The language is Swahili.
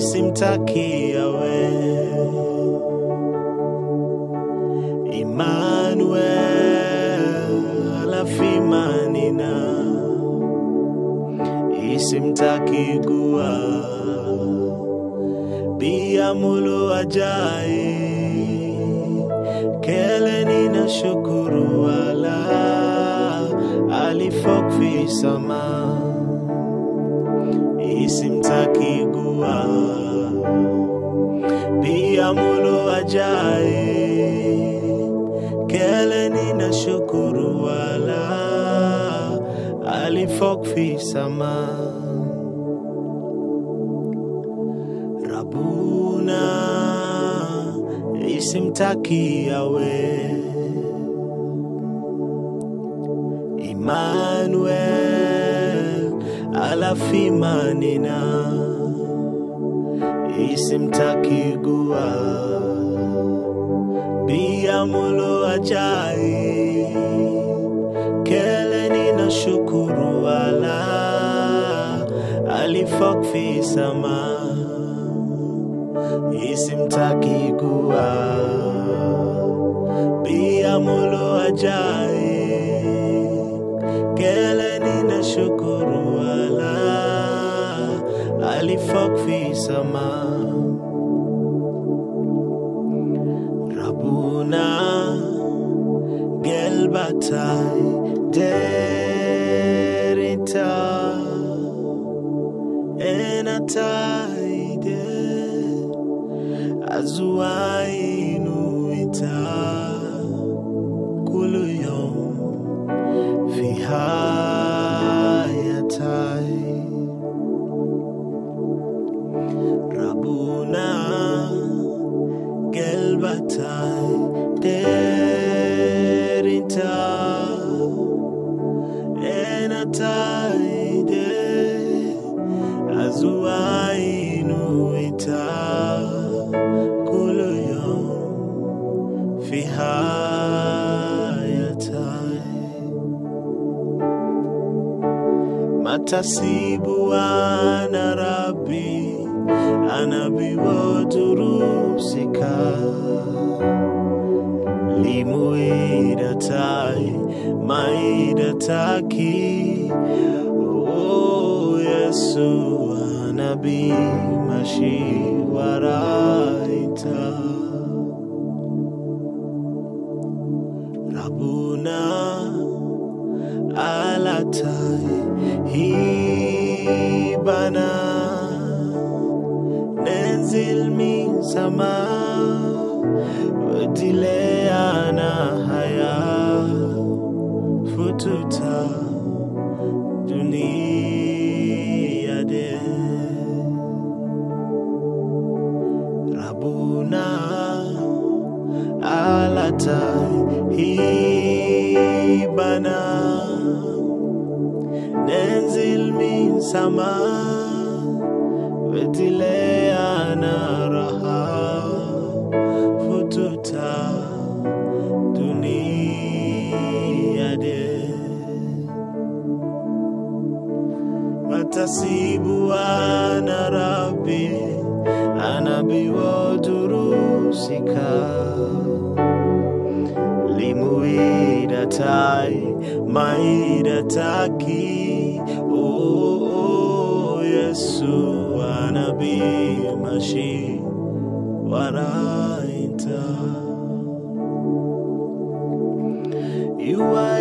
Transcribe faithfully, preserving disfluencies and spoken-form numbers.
isimtaki yawe. Emmanuel alafimanina isimtaki gua biya mulu ajai kele nina shukuru wala alifok fi sama isimtaki gua biya mulu ajai kele nina shukuru wala alifok fi sama. Rabuna isimtaki yawe. Emmanuel alafimanina isimtaki gua biya mulu ajai kele nina shukuru wala alifok fi sama isimtaki gua biya mulu ajai kele nina shukuru wala alifok fi sama. Rabuna gelbatai derita enatai de azuainu ita kulu yom fi hayatai. Rabuna gelbatai derita enatai de azuainu ita kulu yom fi hayatai. Matasibu ana Rabbi anabi wadurusika limuida tai maida taki. Oh Yesu anabi mashi waraita. Rabuna alatai hibana nenzil min sama dileana haya fututa dunia de. Rabuna alatai hibana nenzil min sama dileana raha fututa dunia de. Matasibu ana Rabbi anabi wadurusika limuida tai maida taki. Oh Yesu anabi mashi waraita. You are